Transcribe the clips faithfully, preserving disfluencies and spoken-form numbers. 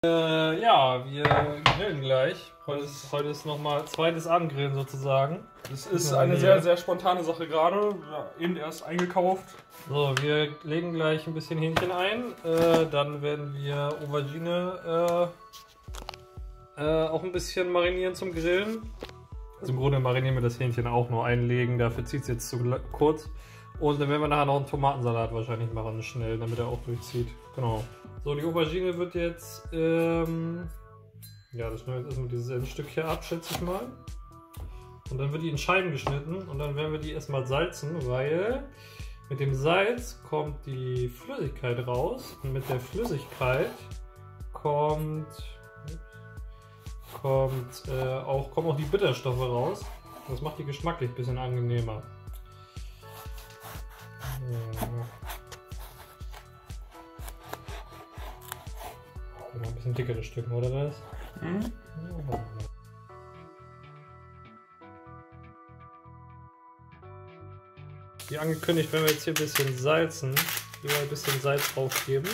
Äh, ja, wir grillen gleich. Heute ist, heute ist nochmal zweites Abendgrillen sozusagen. Das ist eine sehr, sehr spontane Sache gerade. Ja, eben erst eingekauft. So, wir legen gleich ein bisschen Hähnchen ein. Äh, dann werden wir Aubergine äh, äh, auch ein bisschen marinieren zum Grillen. Also im Grunde marinieren wir das Hähnchen auch nur einlegen. Dafür zieht es jetzt zu kurz. Und dann werden wir nachher noch einen Tomatensalat wahrscheinlich machen, schnell, damit er auch durchzieht. Genau. So, die Aubergine wird jetzt, ähm, ja, das schneiden wir jetzt erstmal dieses Endstück hier ab, schätze ich mal. Und dann wird die in Scheiben geschnitten und dann werden wir die erstmal salzen, weil mit dem Salz kommt die Flüssigkeit raus und mit der Flüssigkeit kommt, kommt, äh, auch, kommen auch die Bitterstoffe raus. Das macht die geschmacklich ein bisschen angenehmer. Ja. Ein bisschen dickere Stücken, oder das? Mhm. Ja. Wie angekündigt, wenn wir jetzt hier ein bisschen salzen, hier mal ein bisschen Salz draufgeben.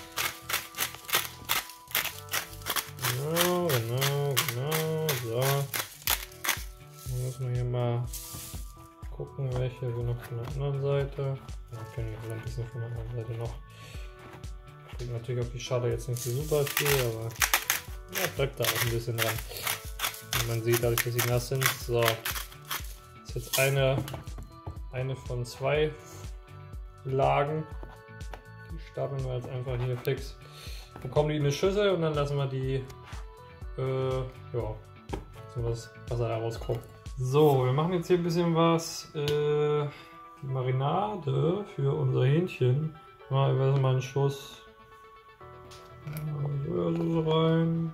Genau, genau, genau, so. Dann müssen wir hier mal gucken, welche wir noch von der anderen Seite. Ja, können wir ein bisschen von der anderen Seite noch. Kriegt natürlich auf die Schale jetzt nicht so super viel, aber ja, bleibt da auch ein bisschen dran. Und man sieht, dadurch, dass sie nass sind. So, das ist jetzt eine, eine von zwei Lagen. Die stapeln wir jetzt einfach hier fix. Dann kommen die in eine Schüssel und dann lassen wir die, äh, ja, so was Wasser da rauskommt. So, wir machen jetzt hier ein bisschen was, äh, die Marinade für unser Hähnchen. Mal, mal einen Schuss Sojasauce rein.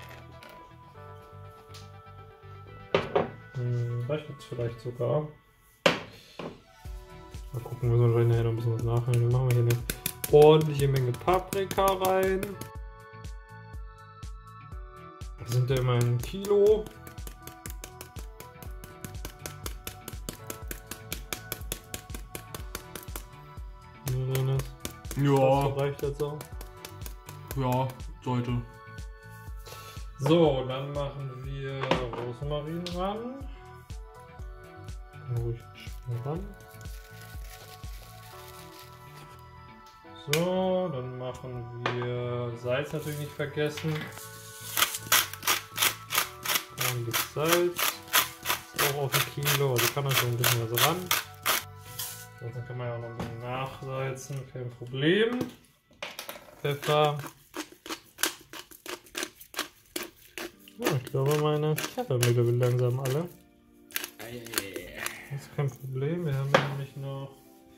Hm, reicht jetzt vielleicht sogar. Mal gucken, wir müssen wahrscheinlich nachher noch ein bisschen was nachholen. Dann machen wir hier eine ordentliche Menge Paprika rein. Das sind ja immer ein Kilo. Ja. Das reicht jetzt auch. Ja, sollte. So, dann machen wir Rosmarin ran. Ruhig ran. So, dann machen wir Salz natürlich nicht vergessen. Ordentlich Salz. Ist auch auf ein Kilo, also kann man schon ein bisschen was ran. Dann kann man ja auch noch ein bisschen nachsalzen, kein Problem. Pfeffer. Oh, ich glaube, meine Pfeffermühle will langsam alle. Das ist kein Problem, wir haben nämlich noch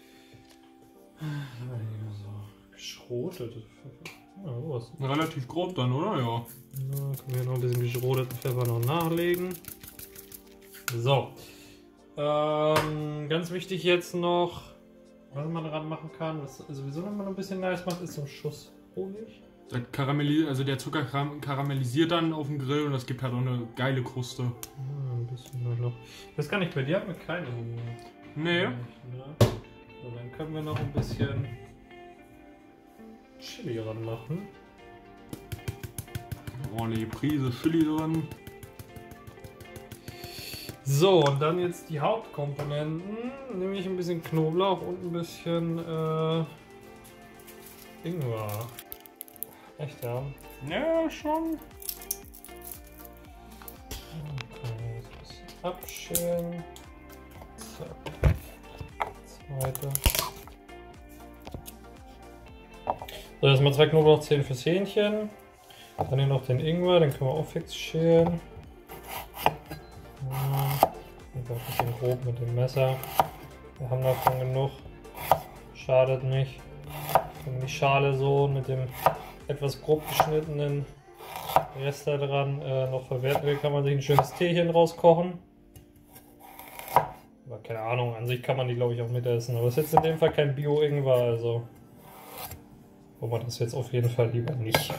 so geschrotete Pfeffer. Ja, was? Relativ grob dann, oder? Ja. Ja, können wir noch ein bisschen geschroteten Pfeffer noch nachlegen. So. Ähm, ganz wichtig jetzt noch, was man dran machen kann, was sowieso noch mal ein bisschen nice macht, ist so ein Schuss Honig. Der, Karamelli also der Zucker karamellisiert dann auf dem Grill und das gibt halt auch eine geile Kruste. Ja, ein bisschen noch. Ich weiß gar nicht, bei dir haben wir keine Honig. Nee. Ne? So, dann können wir noch ein bisschen Chili ran machen. Ordentliche Prise Chili drin. So, und dann jetzt die Hauptkomponenten, nämlich ein bisschen Knoblauch und ein bisschen äh, Ingwer. Echt, ja? Ja, schon. Okay, jetzt ein bisschen abschälen. Zack. Zweite. So, erstmal zwei Knoblauchzehen fürs Hähnchen. Dann hier noch den Ingwer, den können wir auch fix schälen. Ein bisschen grob mit dem Messer. Wir haben davon genug. Schadet nicht. Wenn man die Schale so mit dem etwas grob geschnittenen Rest da dran äh, noch verwerten will, kann man sich ein schönes Teechen rauskochen. Aber keine Ahnung, an sich kann man die glaube ich auch mitessen. Aber es ist jetzt in dem Fall kein Bio-Ingwer, also wollen wir das jetzt auf jeden Fall lieber nicht.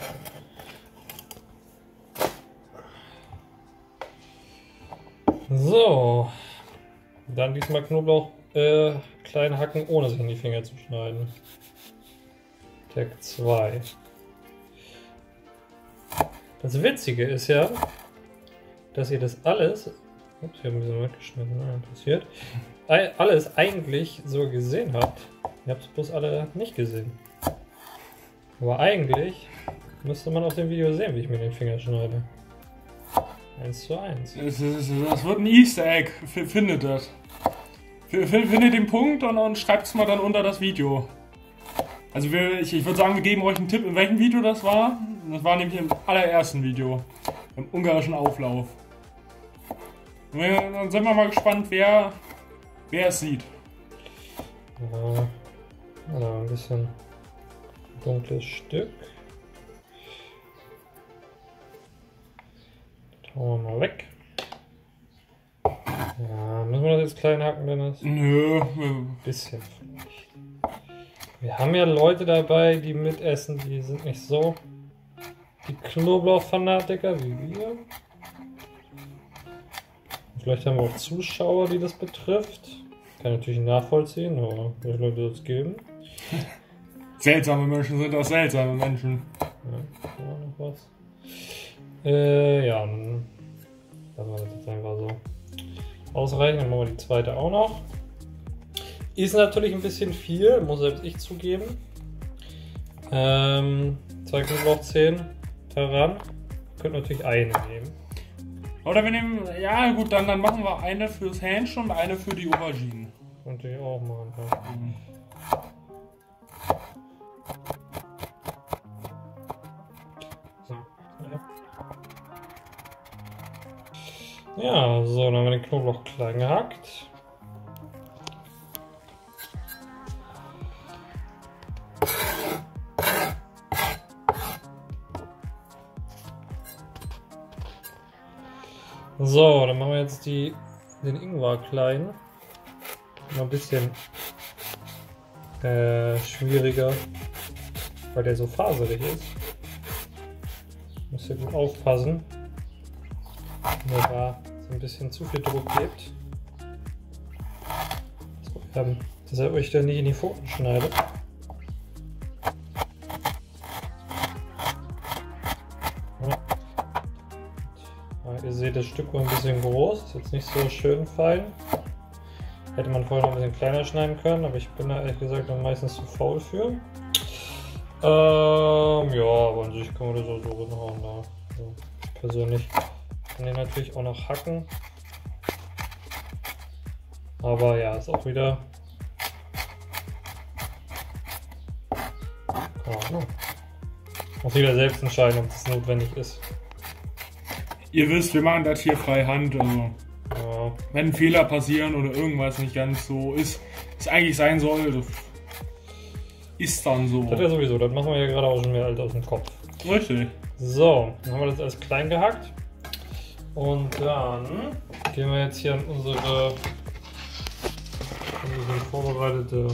So, dann diesmal Knoblauch äh, klein hacken, ohne sich in die Finger zu schneiden. Tag zwei. Das Witzige ist ja, dass ihr das alles, ups, ich habe ein bisschen weggeschnitten, ne, passiert, alles eigentlich so gesehen habt. Ihr habt es bloß alle nicht gesehen. Aber eigentlich müsste man auf dem Video sehen, wie ich mir den Finger schneide. Eins zu eins. Das, ist, das wird ein Easter Egg. Findet das. Findet den Punkt und, und schreibt es mal dann unter das Video. Also wir, ich, ich würde sagen, wir geben euch einen Tipp, in welchem Video das war. Das war nämlich im allerersten Video. Im ungarischen Auflauf. Und wir, dann sind wir mal gespannt, wer, wer es sieht. Ja, oder ein bisschen dunkles Stück. Das hauen wir mal weg. Ja, müssen wir das jetzt klein hacken, Dennis? Nö. Ein bisschen vielleicht. Wir haben ja Leute dabei, die mitessen, die sind nicht so die Knoblauch-Fanatiker wie wir. Vielleicht haben wir auch Zuschauer, die das betrifft. Kann natürlich nachvollziehen, aber welche Leute soll es geben? Seltsame Menschen sind auch seltsame Menschen. Ja, noch was. Äh, ja, dann lassen wir das jetzt einfach so ausreichen. Dann machen wir die zweite auch noch. Ist natürlich ein bisschen viel, muss selbst ich zugeben. Ähm, zwei Knoblauchzehen daran. Könnt natürlich eine nehmen. Oder wir nehmen, ja gut, dann, dann machen wir eine fürs Hähnchen und eine für die Auberginen. Könnte ich auch machen. Ja. Mhm. So. Ja, so, dann haben wir den Knoblauch klein gehackt. So, dann machen wir jetzt die, den Ingwer klein. Noch ein bisschen äh, schwieriger, weil der so faserig ist. Müsst ihr gut aufpassen, wenn ihr da so ein bisschen zu viel Druck gebt. So, ähm, dass er euch dann nicht in die Pfoten schneidet. Ihr seht, das Stück war ein bisschen groß, ist jetzt nicht so schön fein. Hätte man vorher noch ein bisschen kleiner schneiden können, aber ich bin da ehrlich gesagt dann meistens zu faul für. Ähm, ja, aber an sich kann man das auch so hinhauen. Da. Also, persönlich kann den natürlich auch noch hacken. Aber ja, ist auch wieder. Oh, muss jeder selbst entscheiden, ob das notwendig ist. Ihr wisst, wir machen das hier frei Hand, also ja. Wenn Fehler passieren oder irgendwas nicht ganz so ist, es eigentlich sein soll, das ist dann so. Das ist ja sowieso, das machen wir ja gerade auch schon mehr alt aus dem Kopf. Richtig. So, dann haben wir das alles klein gehackt. Und dann gehen wir jetzt hier an unsere, unsere vorbereitete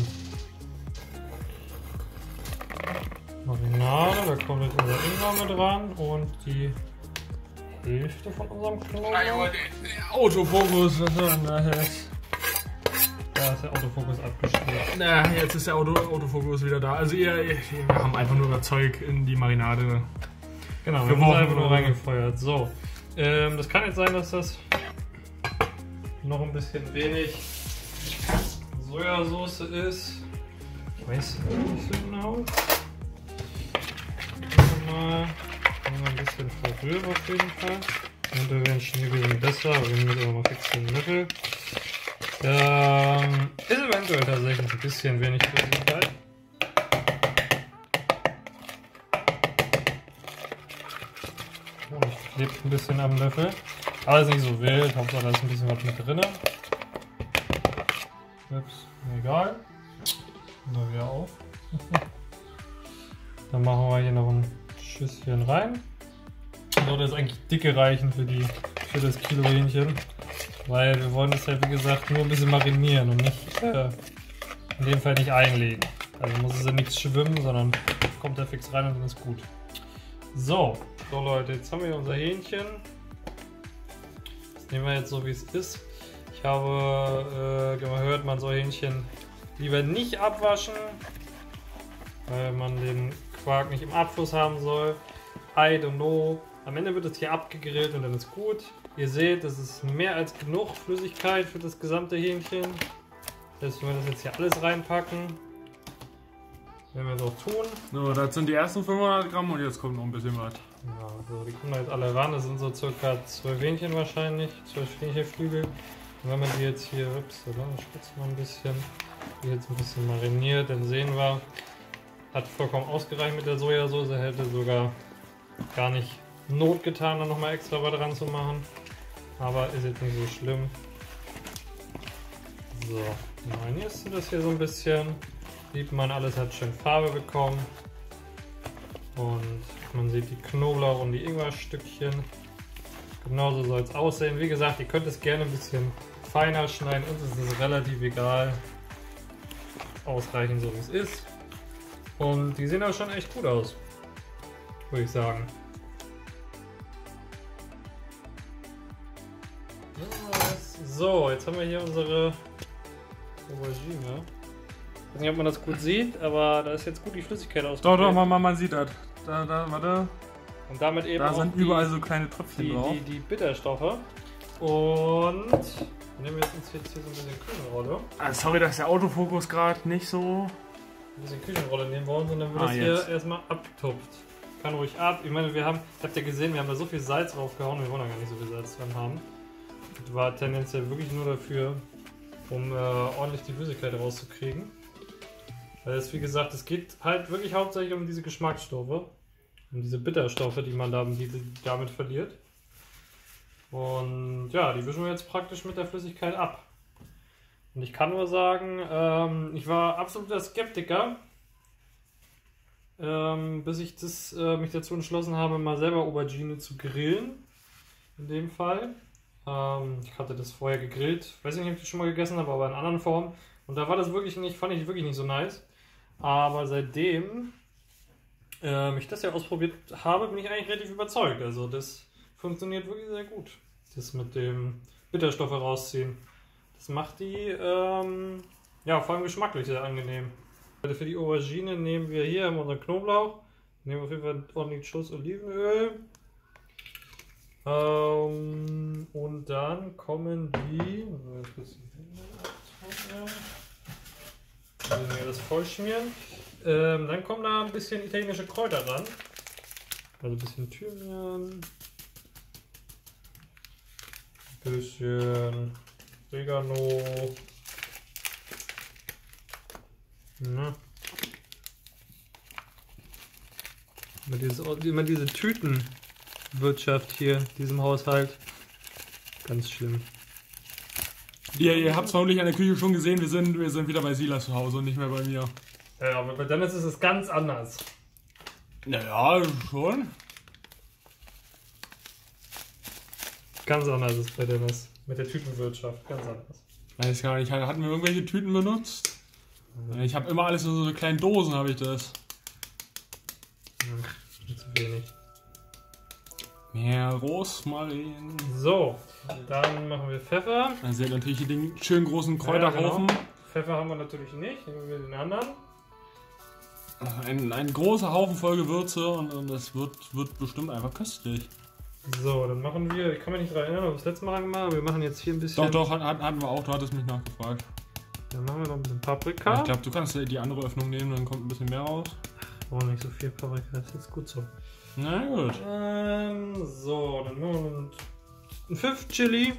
Marinade. Da kommt jetzt unser Ingwer mit ran und die Hälfte von unserem Knoblauch. Autofokus, was soll denn das jetzt? Da ist der Autofokus abgestellt. Na, jetzt ist der Auto Autofokus wieder da. Also ihr, ihr, wir haben einfach nur das Zeug in die Marinade. Genau, wir haben es einfach nur reingefeuert. So, ähm, das kann jetzt sein, dass das noch ein bisschen wenig Sojasauce ist. Ich weiß nicht so genau. Mal ein bisschen verrühren auf jeden Fall. Und wir werden schon ein bisschen besser, aber wir nehmen jetzt auch noch fix den Löffel. Ähm, ist eventuell tatsächlich ein bisschen wenig Flüssigkeit. Und klebt ein bisschen am Löffel. Aber ist nicht so wild, Hauptsache da ist ein bisschen was mit drin. Ups, egal. Mal wieder auf. Dann machen wir hier noch ein Schüsschen rein. Sollte jetzt eigentlich dicke reichen für, die, für das Kilo Hähnchen. Weil wir wollen das ja wie gesagt nur ein bisschen marinieren und nicht, äh, in dem Fall nicht einlegen. Also muss es ja nichts schwimmen, sondern kommt da fix rein und dann ist gut. So, so Leute, jetzt haben wir unser Hähnchen. Das nehmen wir jetzt so wie es ist. Ich habe äh, gehört, man soll Hähnchen lieber nicht abwaschen, weil man den Quark nicht im Abfluss haben soll. I don't know, Am Ende wird es hier abgegrillt und dann ist gut. Ihr seht, das ist mehr als genug Flüssigkeit für das gesamte Hähnchen. Das heißt, wenn wir das jetzt hier alles reinpacken, werden wir es auch tun. So, das sind die ersten fünfhundert Gramm und jetzt kommt noch ein bisschen was. Ja, so, die kommen jetzt alle ran. Das sind so circa zwölf Hähnchen wahrscheinlich, zwölf Hähnchenflügel. Und wenn man die jetzt hier, ups, oder, spitzt mal ein bisschen, die jetzt ein bisschen mariniert, dann sehen wir, hat vollkommen ausgereicht mit der Sojasauce, hätte sogar gar nicht Not getan, da nochmal extra was dran zu machen. Aber ist jetzt nicht so schlimm. So, marinierst du das hier so ein bisschen. Sieht man, alles hat schön Farbe bekommen. Und man sieht die Knoblauch und die Ingwerstückchen. Genauso soll es aussehen. Wie gesagt, ihr könnt es gerne ein bisschen feiner schneiden. Uns ist es relativ egal. Ausreichend so wie es ist. Und die sehen auch schon echt gut aus, würde ich sagen. So, jetzt haben wir hier unsere Aubergine. Ich weiß nicht, ob man das gut sieht, aber da ist jetzt gut die Flüssigkeit aus. Doch, doch, man, man sieht das. Da, da, warte. Und damit eben da auch sind die, überall so kleine Tröpfchen die, drauf. die, die Bitterstoffe. Und nehmen wir jetzt hier so ein bisschen Küchenrolle. Ah, sorry, dass der Autofokus gerade nicht so... Ein bisschen Küchenrolle nehmen wollen und dann wird ah, das jetzt. hier erstmal abgetupft. Kann ruhig ab. Ich meine, wir haben, habt ihr gesehen, wir haben da so viel Salz draufgehauen, wir wollen da gar nicht so viel Salz dran haben. Das war tendenziell wirklich nur dafür, um äh, ordentlich die Flüssigkeit rauszukriegen. Weil es, wie gesagt, es geht halt wirklich hauptsächlich um diese Geschmacksstoffe, um diese Bitterstoffe, die man da, die, damit verliert. Und ja, die wischen wir jetzt praktisch mit der Flüssigkeit ab. Und ich kann nur sagen, ähm, ich war absoluter Skeptiker, ähm, bis ich das, äh, mich dazu entschlossen habe, mal selber Aubergine zu grillen. In dem Fall. Ähm, ich hatte das vorher gegrillt. Weiß nicht, ob ich das schon mal gegessen habe, aber in anderen Formen. Und da war das wirklich nicht, fand ich wirklich nicht so nice. Aber seitdem ähm, ich das ja ausprobiert habe, bin ich eigentlich relativ überzeugt. Also das funktioniert wirklich sehr gut. Das mit dem Bitterstoffe rausziehen. Das macht die ähm, ja, vor allem geschmacklich sehr angenehm. Also für die Aubergine nehmen wir hier unseren Knoblauch. Nehmen wir auf jeden Fall ordentlich Schuss Olivenöl. Ähm, und dann kommen die. Also mir das vollschmieren. Ähm, dann kommen da ein bisschen italienische Kräuter ran. Also ein bisschen Thymian. Ein bisschen Oregano. Na. Immer diese, immer diese Tütenwirtschaft hier, diesem Haushalt. Ganz schlimm. Ja, ihr habt es vermutlich an der Küche schon gesehen, wir sind, wir sind wieder bei Silas zu Hause und nicht mehr bei mir. Ja, aber bei Dennis ist es ganz anders. Naja, schon. Ganz anders ist es bei Dennis. Mit der Tütenwirtschaft, ganz anders. Weiß gar nicht, hatten wir irgendwelche Tüten benutzt? Ich habe immer alles in so kleinen Dosen, habe ich das. Ach, nicht zu wenig. Mehr Rosmarin. So, dann machen wir Pfeffer. Dann seht ihr natürlich den schönen großen Kräuterhaufen. Ja, genau. Pfeffer haben wir natürlich nicht, nehmen wir den anderen. Ein, ein großer Haufen voll Gewürze und, und das wird, wird bestimmt einfach köstlich. So, dann machen wir, ich kann mich nicht daran erinnern, ob wir das letzte Mal gemacht haben, wir machen jetzt hier ein bisschen... Doch, doch, hatten wir auch, du hattest mich nachgefragt. Dann machen wir noch ein bisschen Paprika. Ich glaube, du kannst die andere Öffnung nehmen, dann kommt ein bisschen mehr raus. Oh, nicht so viel Paprika, das ist jetzt gut so. Na gut. Ähm, so, dann machen wir einen, einen Pfiff Chili.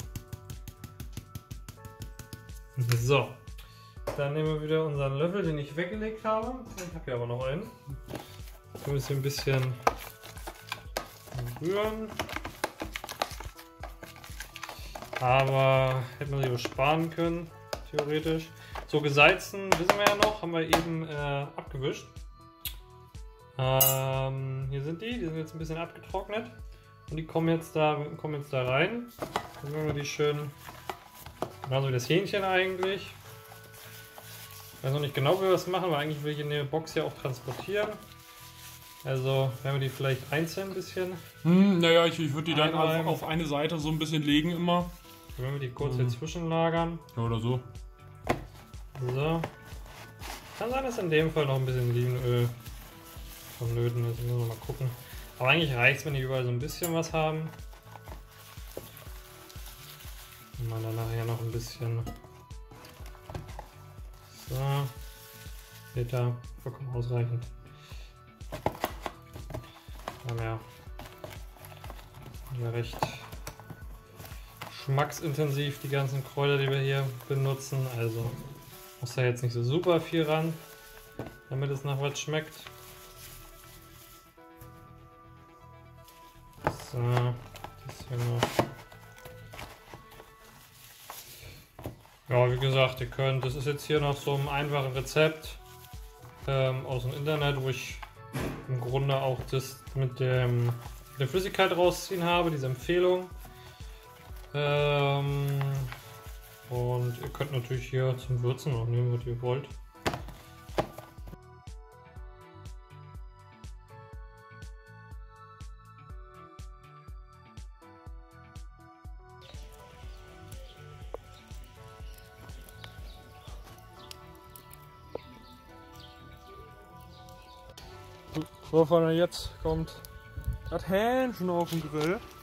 So, dann nehmen wir wieder unseren Löffel, den ich weggelegt habe. Ich habe hier aber noch einen. Wir müssen ein bisschen rühren. Aber hätte man sich auch sparen können, theoretisch. So, gesalzen wissen wir ja noch, haben wir eben äh, abgewischt. Ähm, hier sind die, die sind jetzt ein bisschen abgetrocknet. Und die kommen jetzt da, kommen jetzt da rein. Dann machen wir die schön, genauso wie das Hähnchen eigentlich. Ich weiß noch nicht genau, wie wir das machen, weil eigentlich will ich in der Box ja auch transportieren. Also werden wir die vielleicht einzeln ein bisschen. Hm, naja, ich, ich würde die dann einreiben. auf, auf eine Seite so ein bisschen legen immer. Dann werden wir die kurz Mhm. hier zwischenlagern. Ja, oder so. So. Kann sein, dass in dem Fall noch ein bisschen Olivenöl vonnöten ist. Müssen wir mal gucken. Aber eigentlich reicht es, wenn die überall so ein bisschen was haben. Und man dann nachher noch ein bisschen. So. Seht ihr, vollkommen ausreichend. Wir haben ja, ja recht geschmacksintensiv die ganzen Kräuter, die wir hier benutzen. Also muss da jetzt nicht so super viel ran, damit es nach was schmeckt. So, das hier noch. Ja, wie gesagt, ihr könnt, das ist jetzt hier noch so ein einfaches Rezept ähm, aus dem Internet, wo ich im Grunde auch das mit dem, der Flüssigkeit rausziehen habe, diese Empfehlung. Ähm, und ihr könnt natürlich hier zum Würzen auch nehmen, was ihr wollt. So, Freunde, jetzt kommt das Hähnchen auf den Grill.